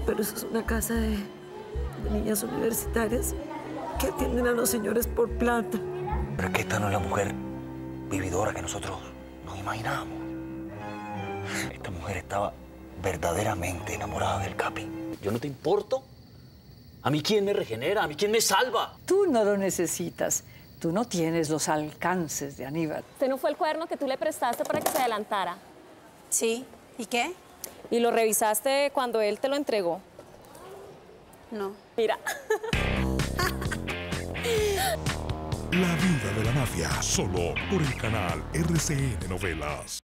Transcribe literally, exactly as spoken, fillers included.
Pero eso es una casa de, de niñas universitarias que atienden a los señores por plata. Pero es que esta no es la mujer vividora que nosotros nos imaginábamos. Esta mujer estaba verdaderamente enamorada del Capi. ¿Yo no te importo? ¿A mí quién me regenera? ¿A mí quién me salva? Tú no lo necesitas. Tú no tienes los alcances de Aníbal. ¿Este no fue el cuaderno que tú le prestaste para que se adelantara? Sí. ¿Y qué? ¿Y lo revisaste cuando él te lo entregó? No. Mira. La vida de la mafia, solo por el canal R C N Novelas.